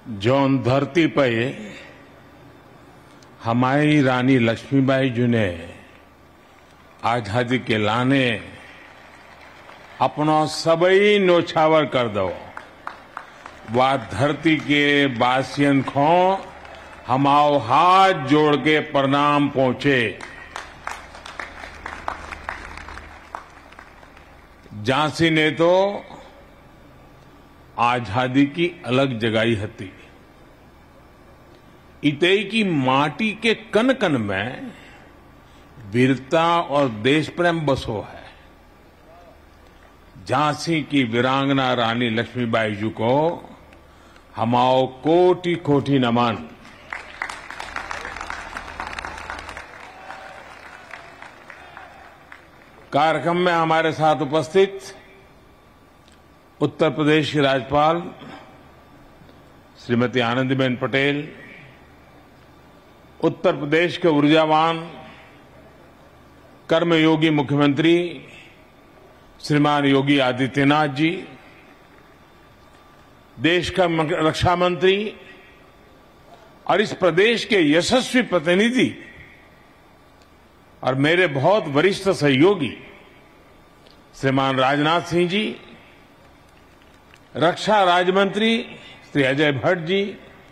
जौन धरती पे हमारी रानी लक्ष्मीबाई जी ने आजादी के लाने अपनो सबई न्योछावर कर दो। वह धरती के बासियन को हमाओ हाथ जोड़ के प्रणाम पहुंचे। झांसी ने तो आजादी की अलग जगाई हती। इतई की माटी के कन कन में वीरता और देश प्रेम बसो है। झांसी की वीरांगना रानी लक्ष्मीबाई जी को हमाओ कोटि कोटि नमन। कार्यक्रम में हमारे साथ उपस्थित उत्तर प्रदेश की राज्यपाल श्रीमती आनंदीबेन पटेल, उत्तर प्रदेश के ऊर्जावान कर्मयोगी मुख्यमंत्री श्रीमान योगी आदित्यनाथ जी, देश का रक्षा मंत्री और इस प्रदेश के यशस्वी प्रतिनिधि और मेरे बहुत वरिष्ठ सहयोगी श्रीमान राजनाथ सिंह जी, रक्षा राज्य मंत्री श्री अजय भट्ट जी,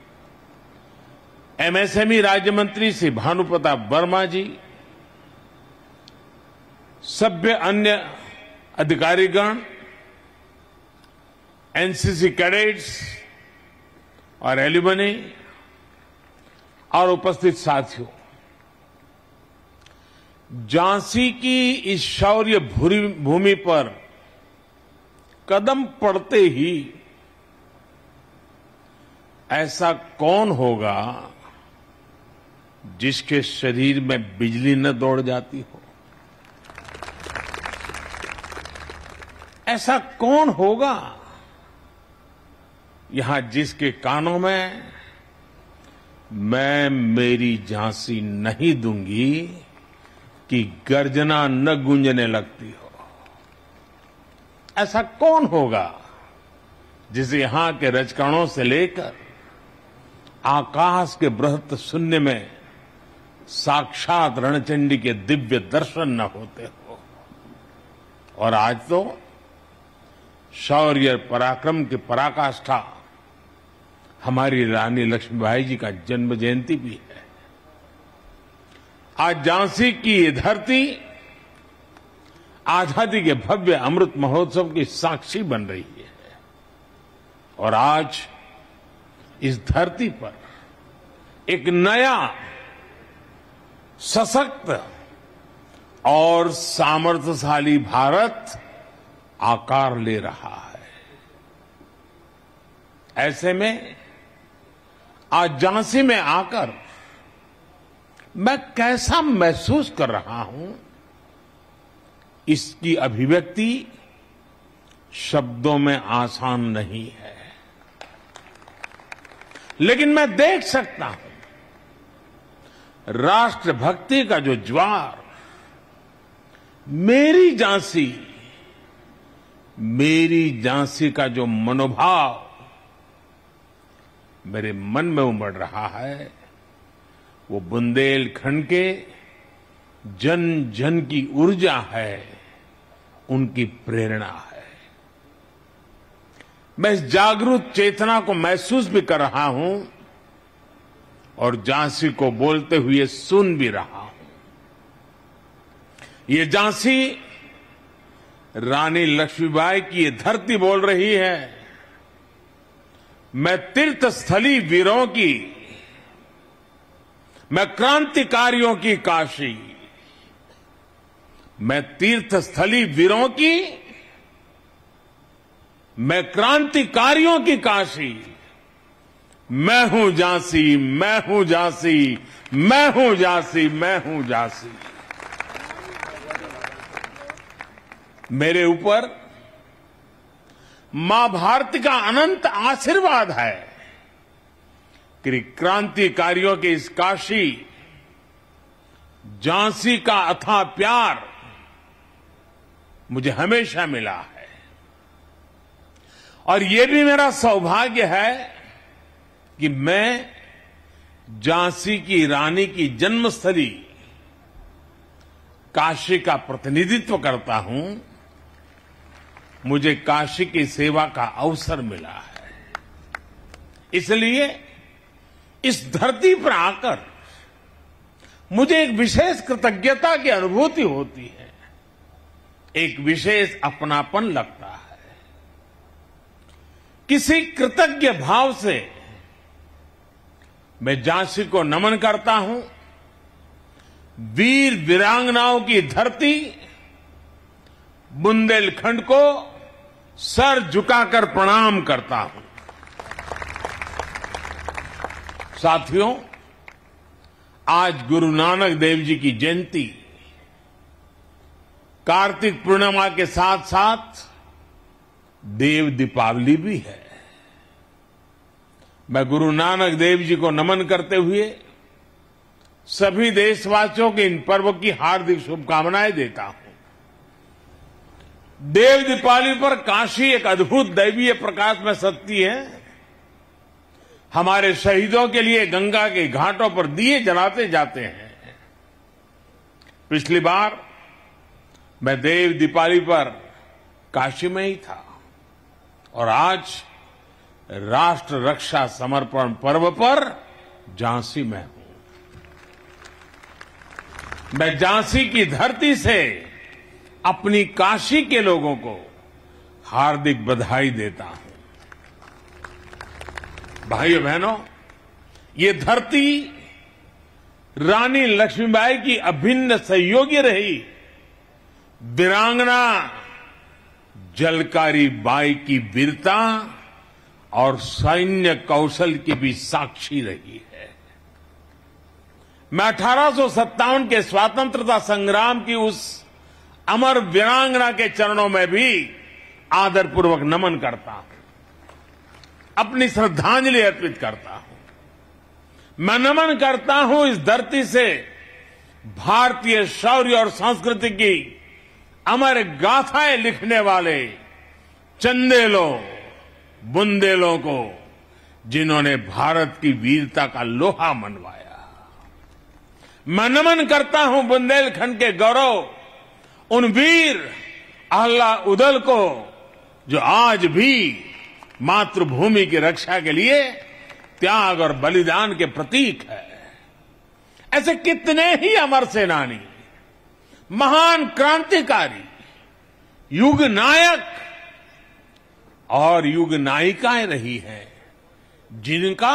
एमएसएमई राज्य मंत्री श्री भानु प्रताप वर्मा जी, सभ्य अन्य अधिकारीगण, एनसीसी कैडेट्स और एल्यूमनी और उपस्थित साथियों, झांसी की इस शौर्य भूमि पर कदम पड़ते ही ऐसा कौन होगा जिसके शरीर में बिजली न दौड़ जाती हो? ऐसा कौन होगा यहां जिसके कानों में मैं मेरी झांसी नहीं दूंगी कि गर्जना न गूंजने लगती हो? ऐसा कौन होगा जिसे यहां के रजकणों से लेकर आकाश के बृहत शून्य में साक्षात रणचंडी के दिव्य दर्शन न होते हो? और आज तो शौर्य पराक्रम की पराकाष्ठा हमारी रानी लक्ष्मीबाई जी का जन्म जयंती भी है। आज झांसी की ये धरती आजादी के भव्य अमृत महोत्सव की साक्षी बन रही है और आज इस धरती पर एक नया सशक्त और सामर्थ्यशाली भारत आकार ले रहा है। ऐसे में आज झांसी में आकर मैं कैसा महसूस कर रहा हूं, इसकी अभिव्यक्ति शब्दों में आसान नहीं है, लेकिन मैं देख सकता हूं राष्ट्रभक्ति का जो ज्वार मेरी झांसी का जो मनोभाव मेरे मन में उमड़ रहा है, वो बुंदेलखंड के जन जन की ऊर्जा है, उनकी प्रेरणा है। मैं इस जागरूक चेतना को महसूस भी कर रहा हूं और झांसी को बोलते हुए सुन भी रहा हूं। ये झांसी रानी लक्ष्मीबाई की ये धरती बोल रही है, मैं तीर्थस्थली वीरों की, मैं क्रांतिकारियों की काशी, मैं तीर्थस्थली वीरों की, मैं क्रांतिकारियों की काशी, मैं हूं झांसी, मैं हूं झांसी, मैं हूं झांसी, मैं हूं झांसी। मेरे ऊपर मां भारती का अनंत आशीर्वाद है कि क्रांतिकारियों के इस काशी झांसी का अथाह प्यार मुझे हमेशा मिला है। और ये भी मेरा सौभाग्य है कि मैं झांसी की रानी की जन्मस्थली काशी का प्रतिनिधित्व करता हूं, मुझे काशी की सेवा का अवसर मिला है। इसलिए इस धरती पर आकर मुझे एक विशेष कृतज्ञता की अनुभूति होती है, एक विशेष अपनापन लगता है। किसी कृतज्ञ भाव से मैं झांसी को नमन करता हूं, वीर वीरांगनाओं की धरती बुंदेलखंड को सर झुकाकर प्रणाम करता हूं। साथियों, आज गुरु नानक देव जी की जयंती, कार्तिक पूर्णिमा के साथ साथ देव दीपावली भी है। मैं गुरु नानक देव जी को नमन करते हुए सभी देशवासियों के इन पर्व की हार्दिक शुभकामनाएं देता हूं। देव दीपावली पर काशी एक अद्भुत दैवीय प्रकाश में सजती है। हमारे शहीदों के लिए गंगा के घाटों पर दिए जलाते जाते हैं। पिछली बार मैं देव दीपावली पर काशी में ही था और आज राष्ट्र रक्षा समर्पण पर्व पर झांसी में हूं। मैं झांसी की धरती से अपनी काशी के लोगों को हार्दिक बधाई देता हूं। भाइयों बहनों, ये धरती रानी लक्ष्मीबाई की अभिन्न सहयोगी रही, वीरांगना झलकारी बाई की वीरता और सैन्य कौशल की भी साक्षी रही है। मैं 1857 के स्वतंत्रता संग्राम की उस अमर वीरांगना के चरणों में भी आदरपूर्वक नमन करता हूं, अपनी श्रद्धांजलि अर्पित करता हूं। मैं नमन करता हूं इस धरती से भारतीय शौर्य और संस्कृति की अमर गाथाएं लिखने वाले चंदेलों, बुंदेलों को, जिन्होंने भारत की वीरता का लोहा मनवाया। मैं नमन करता हूं बुंदेलखंड के गौरव उन वीर अहला उदल को, जो आज भी मातृभूमि की रक्षा के लिए त्याग और बलिदान के प्रतीक है। ऐसे कितने ही अमर सेनानी, महान क्रांतिकारी, युग नायक और युग नायिकाएं रही हैं, जिनका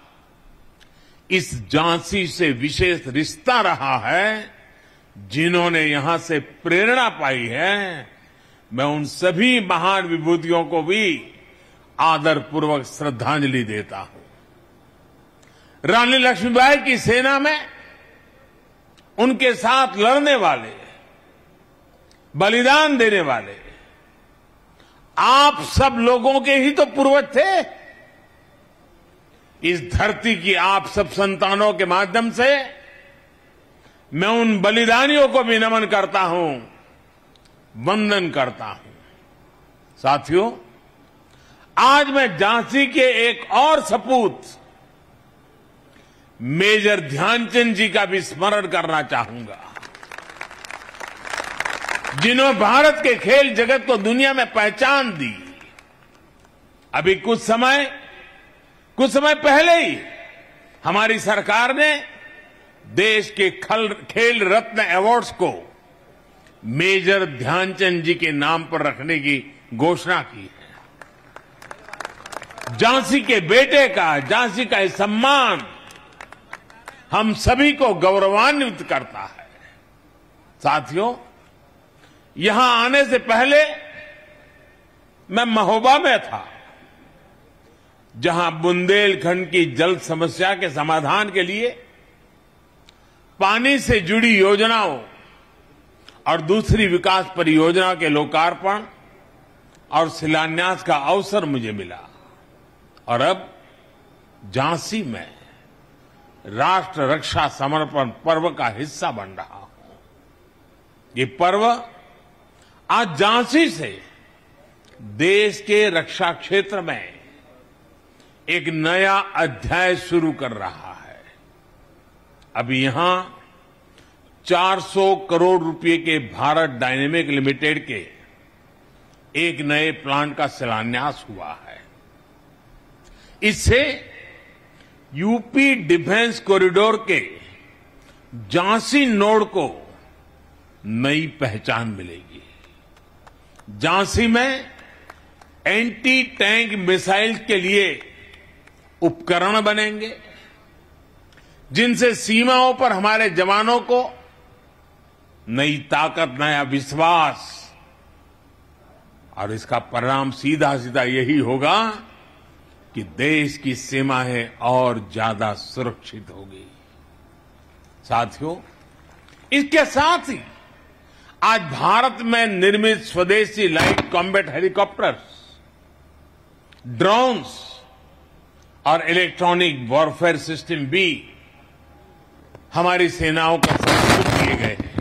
इस झांसी से विशेष रिश्ता रहा है, जिन्होंने यहां से प्रेरणा पाई है। मैं उन सभी महान विभूतियों को भी आदरपूर्वक श्रद्धांजलि देता हूं। रानी लक्ष्मीबाई की सेना में उनके साथ लड़ने वाले, बलिदान देने वाले आप सब लोगों के ही तो पूर्वज थे। इस धरती की आप सब संतानों के माध्यम से मैं उन बलिदानियों को भी नमन करता हूं, वंदन करता हूं। साथियों, आज मैं झांसी के एक और सपूत मेजर ध्यानचंद जी का भी स्मरण करना चाहूंगा, जिन्होंने भारत के खेल जगत को दुनिया में पहचान दी। अभी कुछ समय पहले ही हमारी सरकार ने देश के खेल रत्न अवार्ड्स को मेजर ध्यानचंद जी के नाम पर रखने की घोषणा की है। झांसी के बेटे का, झांसी का सम्मान हम सभी को गौरवान्वित करता है। साथियों, यहां आने से पहले मैं महोबा में था, जहां बुंदेलखंड की जल समस्या के समाधान के लिए पानी से जुड़ी योजनाओं और दूसरी विकास परियोजना के लोकार्पण और शिलान्यास का अवसर मुझे मिला। और अब झांसी में राष्ट्र रक्षा समर्पण पर्व का हिस्सा बन रहा हूं। ये पर्व आज झांसी से देश के रक्षा क्षेत्र में एक नया अध्याय शुरू कर रहा है। अभी यहां 400 करोड़ रुपए के भारत डायनेमिक लिमिटेड के एक नए प्लांट का शिलान्यास हुआ है। इससे यूपी डिफेंस कॉरिडोर के झांसी नोड को नई पहचान मिलेगी। झांसी में एंटी टैंक मिसाइल के लिए उपकरण बनेंगे, जिनसे सीमाओं पर हमारे जवानों को नई ताकत, नया विश्वास, और इसका परिणाम सीधा सीधा यही होगा कि देश की सीमाएं और ज्यादा सुरक्षित होगी। साथियों, इसके साथ ही आज भारत में निर्मित स्वदेशी लाइट कॉम्बैट हेलीकॉप्टर्स, ड्रोन्स और इलेक्ट्रॉनिक वॉरफेयर सिस्टम भी हमारी सेनाओं को समर्पित किए गए हैं।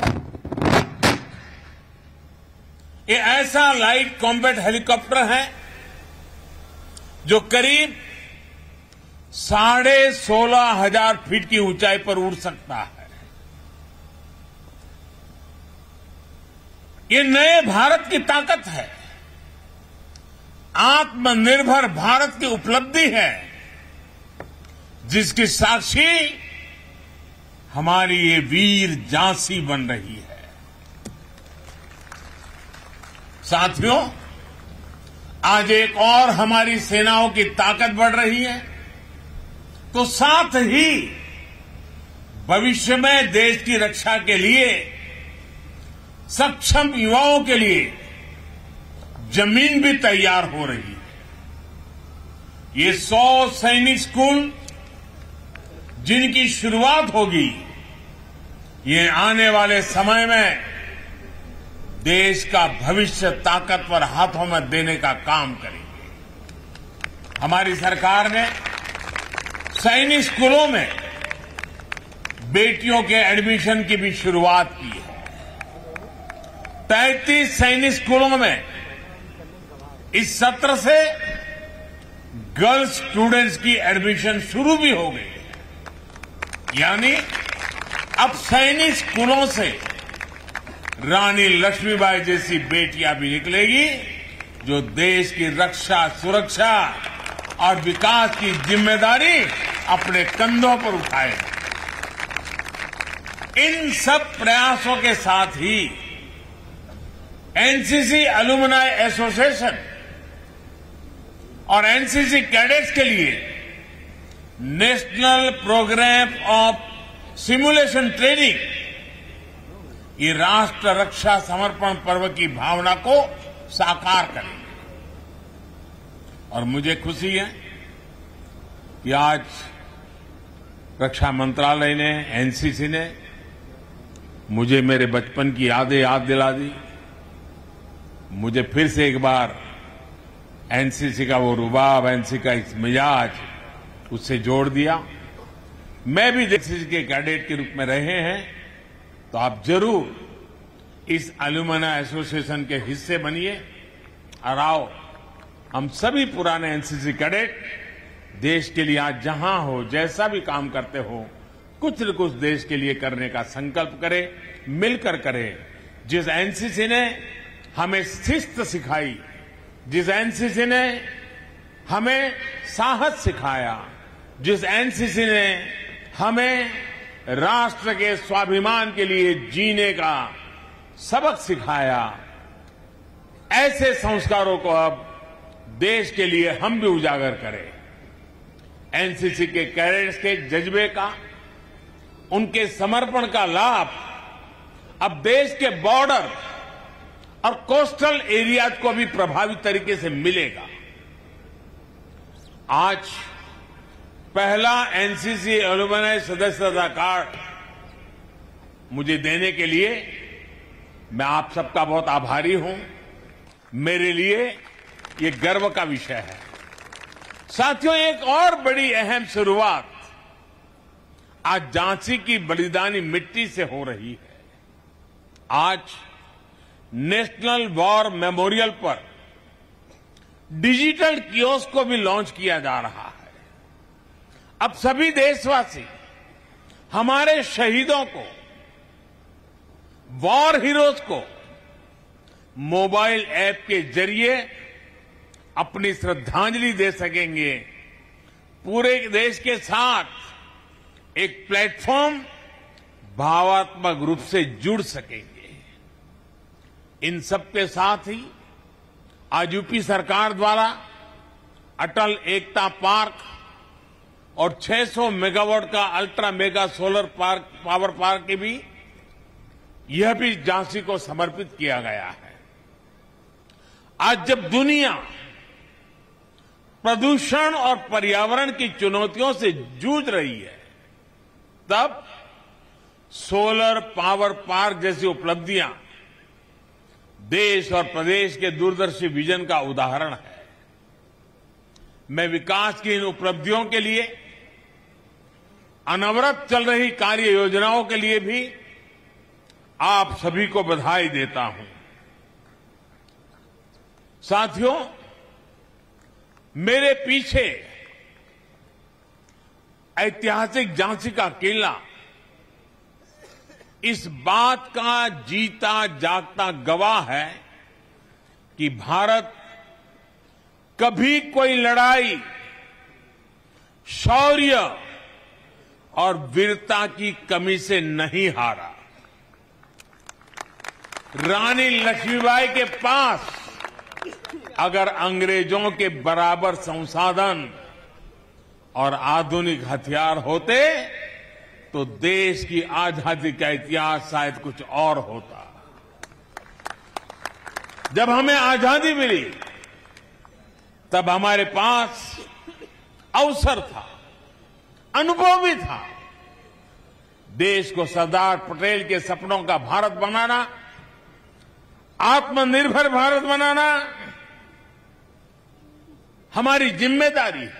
ये ऐसा लाइट कॉम्बैट हेलीकॉप्टर है जो करीब 16,500 फीट की ऊंचाई पर उड़ सकता है। ये नए भारत की ताकत है, आत्मनिर्भर भारत की उपलब्धि है, जिसकी साक्षी हमारी ये वीर झांसी बन रही है। साथियों, आज एक और हमारी सेनाओं की ताकत बढ़ रही है, तो साथ ही भविष्य में देश की रक्षा के लिए सक्षम युवाओं के लिए जमीन भी तैयार हो रही है। ये 100 सैनिक स्कूल जिनकी शुरुआत होगी, ये आने वाले समय में देश का भविष्य ताकतवर हाथों में देने का काम करेंगे। हमारी सरकार ने सैनिक स्कूलों में बेटियों के एडमिशन की भी शुरुआत की है। 33 सैनिक स्कूलों में इस सत्र से गर्ल्स स्टूडेंट्स की एडमिशन शुरू भी हो गई है। यानी अब सैनिक स्कूलों से रानी लक्ष्मीबाई जैसी बेटियां भी निकलेगी, जो देश की रक्षा, सुरक्षा और विकास की जिम्मेदारी अपने कंधों पर उठाए। इन सब प्रयासों के साथ ही एनसीसी एलुमनाई एसोसिएशन और एनसीसी कैडेट्स के लिए national programme of simulation training ये राष्ट्र रक्षा समर्पण पर्व की भावना को साकार करेंगे। और मुझे खुशी है कि आज रक्षा मंत्रालय ने, एनसीसी ने मुझे मेरे बचपन की यादें याद दिला दी। मुझे फिर से एक बार एनसीसी का वो रुबाब, एनसीसी का इस मिजाज उससे जोड़ दिया। मैं भी एनसीसी के कैडेट के रूप में रहे हैं, तो आप जरूर इस एलुमनाई एसोसिएशन के हिस्से बनिए और आओ हम सभी पुराने एनसीसी कैडेट देश के लिए आज जहां हो, जैसा भी काम करते हो, कुछ न कुछ देश के लिए करने का संकल्प करें, मिलकर करें। जिस एनसीसी ने हमें शिस्त सिखाई, जिस एनसीसी ने हमें साहस सिखाया, जिस एनसीसी ने हमें राष्ट्र के स्वाभिमान के लिए जीने का सबक सिखाया, ऐसे संस्कारों को अब देश के लिए हम भी उजागर करें। एनसीसी के कैडेट्स के जज्बे का, उनके समर्पण का लाभ अब देश के बॉर्डर और कोस्टल एरियाज को भी प्रभावी तरीके से मिलेगा। आज पहला एनसीसी एलुमनाई सदस्यता कार्ड मुझे देने के लिए मैं आप सबका बहुत आभारी हूं। मेरे लिए ये गर्व का विषय है। साथियों, एक और बड़ी अहम शुरुआत आज झांसी की बलिदानी मिट्टी से हो रही है। आज नेशनल वॉर मेमोरियल पर डिजिटल कियोस्क को भी लॉन्च किया जा रहा है। अब सभी देशवासी हमारे शहीदों को, वॉर हीरोज को मोबाइल ऐप के जरिए अपनी श्रद्धांजलि दे सकेंगे। पूरे देश के साथ एक प्लेटफॉर्म भावात्मक रूप से जुड़ सकेंगे। इन सबके साथ ही आज यूपी सरकार द्वारा अटल एकता पार्क और 600 मेगावाट का ultra mega solar power park के भी यह भी झांसी को समर्पित किया गया है। आज जब दुनिया प्रदूषण और पर्यावरण की चुनौतियों से जूझ रही है, तब सोलर पावर पार्क जैसी उपलब्धियां देश और प्रदेश के दूरदर्शी विजन का उदाहरण है। मैं विकास की इन उपलब्धियों के लिए, अनवरत चल रही कार्य योजनाओं के लिए भी आप सभी को बधाई देता हूं। साथियों, मेरे पीछे ऐतिहासिक झांसी का किला इस बात का जीता जागता गवाह है कि भारत कभी कोई लड़ाई शौर्य और वीरता की कमी से नहीं हारा। रानी लक्ष्मीबाई के पास अगर अंग्रेजों के बराबर संसाधन और आधुनिक हथियार होते तो देश की आजादी का इतिहास शायद कुछ और होता। जब हमें आजादी मिली तब हमारे पास अवसर था, अनुभव भी था। देश को सरदार पटेल के सपनों का भारत बनाना, आत्मनिर्भर भारत बनाना हमारी जिम्मेदारी है।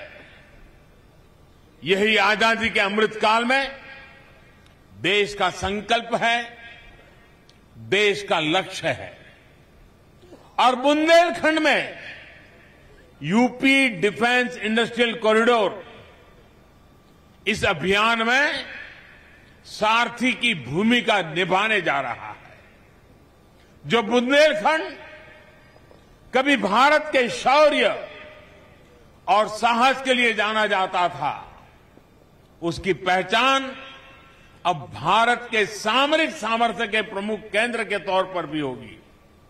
यही आजादी के अमृतकाल में देश का संकल्प है, देश का लक्ष्य है। और बुंदेलखंड में यूपी डिफेंस इंडस्ट्रियल कॉरिडोर इस अभियान में सारथी की भूमिका निभाने जा रहा है। जो बुंदेलखंड कभी भारत के शौर्य और साहस के लिए जाना जाता था, उसकी पहचान अब भारत के सामरिक सामर्थ्य के प्रमुख केंद्र के तौर पर भी होगी।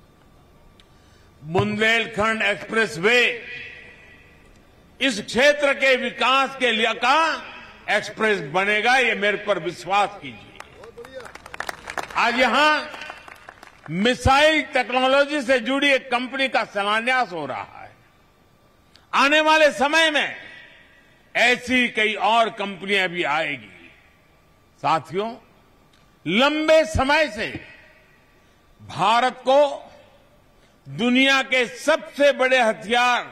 बुंदेलखंड एक्सप्रेस वे इस क्षेत्र के विकास के लिए का एक्सप्रेस बनेगा, ये मेरे पर विश्वास कीजिए। आज यहां मिसाइल टेक्नोलॉजी से जुड़ी एक कंपनी का शिलान्यास हो रहा है। आने वाले समय में ऐसी कई और कंपनियां भी आएगी। साथियों, लंबे समय से भारत को दुनिया के सबसे बड़े हथियार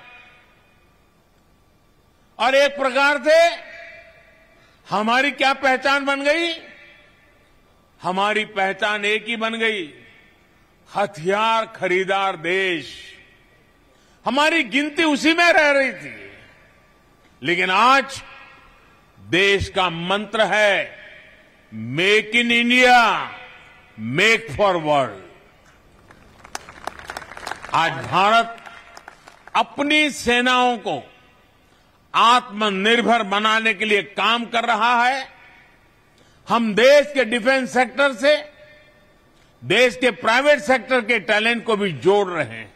और एक प्रकार से हमारी क्या पहचान बन गई? हमारी पहचान एक ही बन गई, हथियार खरीदार देश। हमारी गिनती उसी में रह रही थी। लेकिन आज देश का मंत्र है make in India, make for world. आज भारत अपनी सेनाओं को आत्मनिर्भर बनाने के लिए काम कर रहा है। हम देश के डिफेंस सेक्टर से देश के प्राइवेट सेक्टर के टैलेंट को भी जोड़ रहे हैं।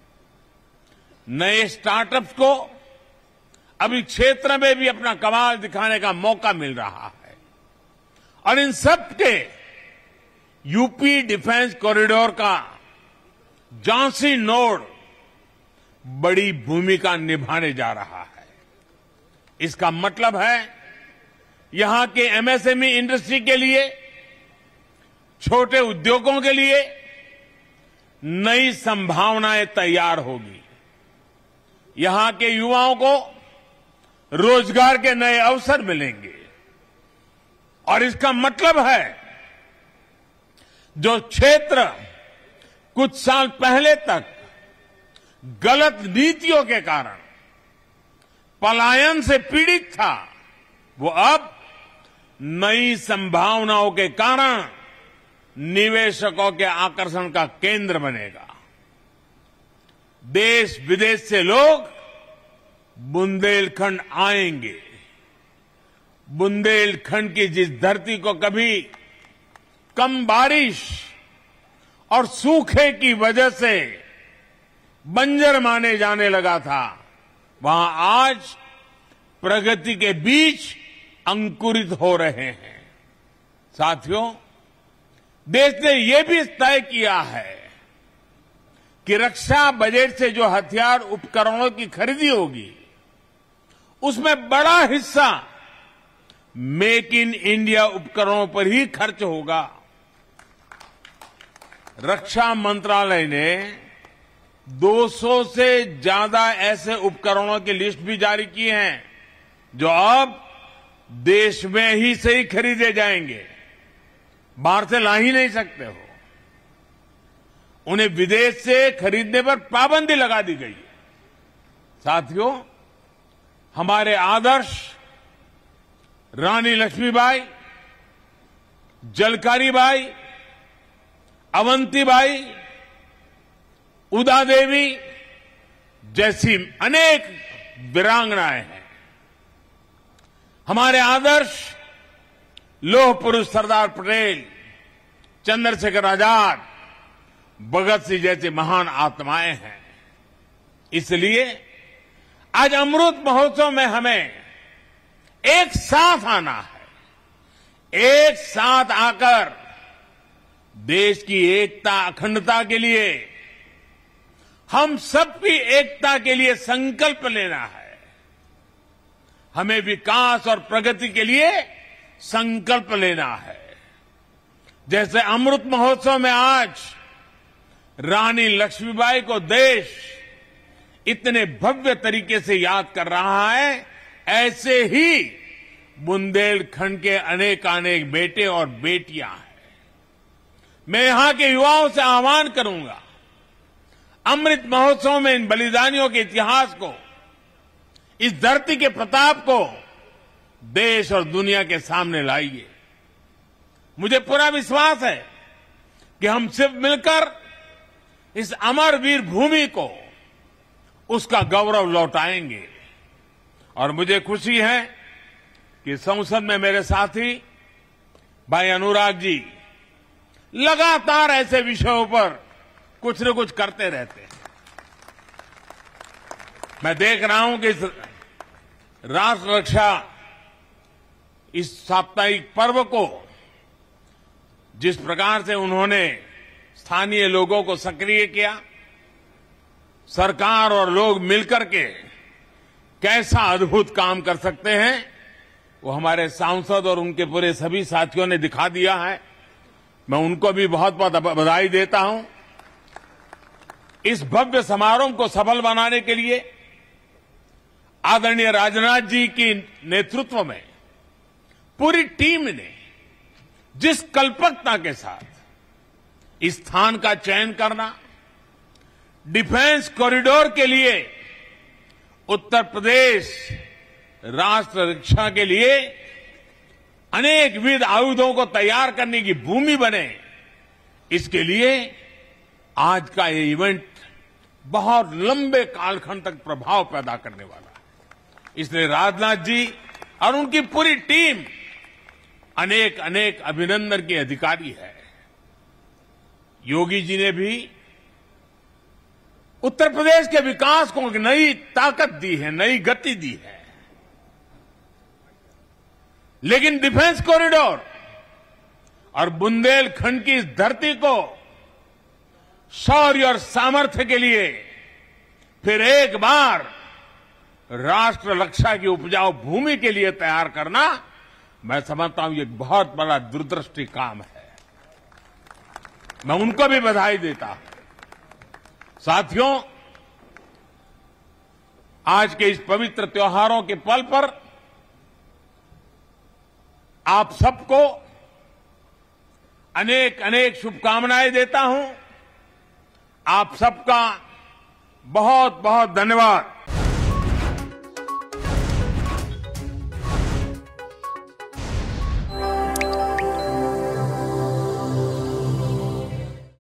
नए स्टार्टअप्स को अभी क्षेत्र में भी अपना कमाल दिखाने का मौका मिल रहा है। और इन सब के यूपी डिफेंस कॉरिडोर का झांसी नोड बड़ी भूमिका निभाने जा रहा है। इसका मतलब है यहां के एमएसएमई इंडस्ट्री के लिए, छोटे उद्योगों के लिए नई संभावनाएं तैयार होगी। यहां के युवाओं को रोजगार के नए अवसर मिलेंगे। और इसका मतलब है जो क्षेत्र कुछ साल पहले तक गलत नीतियों के कारण पलायन से पीड़ित था, वो अब नई संभावनाओं के कारण निवेशकों के आकर्षण का केंद्र बनेगा। देश विदेश से लोग बुंदेलखंड आएंगे। बुंदेलखंड की जिस धरती को कभी कम बारिश और सूखे की वजह से बंजर माने जाने लगा था, वहां आज प्रगति के बीज अंकुरित हो रहे हैं। साथियों, देश ने यह भी तय किया है कि रक्षा बजट से जो हथियार उपकरणों की खरीदी होगी, उसमें बड़ा हिस्सा मेक इन इंडिया उपकरणों पर ही खर्च होगा। रक्षा मंत्रालय ने 200 से ज्यादा ऐसे उपकरणों की लिस्ट भी जारी की है जो अब देश में ही से ही खरीदे जाएंगे, बाहर से ला ही नहीं सकते हो। उन्हें विदेश से खरीदने पर पाबंदी लगा दी गई है। साथियों, हमारे आदर्श रानी लक्ष्मीबाई, झलकारी बाई, अवंतीबाई, उदा देवी जैसी अनेक वीरांगनाएं हैं। हमारे आदर्श लौह पुरुष सरदार पटेल, चंद्रशेखर आजाद, भगत सिंह जैसी महान आत्माएं हैं। इसलिए आज अमृत महोत्सव में हमें एक साथ आना है। एक साथ आकर देश की एकता, अखंडता के लिए, हम सबकी एकता के लिए संकल्प लेना है। हमें विकास और प्रगति के लिए संकल्प लेना है। जैसे अमृत महोत्सव में आज रानी लक्ष्मीबाई को देश इतने भव्य तरीके से याद कर रहा है, ऐसे ही बुंदेलखंड के अनेकानेक बेटे और बेटियां हैं। मैं यहां के युवाओं से आह्वान करूंगा, अमृत महोत्सव में इन बलिदानियों के इतिहास को, इस धरती के प्रताप को देश और दुनिया के सामने लाइए। मुझे पूरा विश्वास है कि हम सिर्फ मिलकर इस अमर वीर भूमि को, उसका गौरव लौटाएंगे। और मुझे खुशी है कि संसद में मेरे साथी भाई अनुराग जी लगातार ऐसे विषयों पर कुछ न कुछ करते रहते हैं। मैं देख रहा हूं कि इस राष्ट्र रक्षा, इस साप्ताहिक पर्व को जिस प्रकार से उन्होंने स्थानीय लोगों को सक्रिय किया, सरकार और लोग मिलकर के कैसा अद्भुत काम कर सकते हैं, वो हमारे सांसद और उनके पूरे सभी साथियों ने दिखा दिया है। मैं उनको भी बहुत बहुत बधाई देता हूं। इस भव्य समारोह को सफल बनाने के लिए आदरणीय राजनाथ जी की नेतृत्व में पूरी टीम ने जिस कल्पकता के साथ इस स्थान का चयन करना, डिफेंस कॉरिडोर के लिए उत्तर प्रदेश राष्ट्र रक्षा के लिए अनेक विध आयुधों को तैयार करने की भूमि बने, इसके लिए आज का ये इवेंट बहुत लंबे कालखंड तक प्रभाव पैदा करने वाला है। इसलिए राजनाथ जी और उनकी पूरी टीम अनेक अनेक अभिनंदन के अधिकारी है। योगी जी ने भी उत्तर प्रदेश के विकास को एक नई ताकत दी है, नई गति दी है। लेकिन डिफेंस कॉरिडोर और बुंदेलखंड की इस धरती को शौर्य और सामर्थ्य के लिए फिर एक बार राष्ट्र रक्षा की उपजाऊ भूमि के लिए तैयार करना, मैं समझता हूं ये बहुत बड़ा दूरदृष्टि काम है। मैं उनको भी बधाई देता हूं। साथियों, आज के इस पवित्र त्योहारों के पल पर आप सबको अनेक अनेक शुभकामनाएं देता हूं। आप सबका बहुत बहुत धन्यवाद।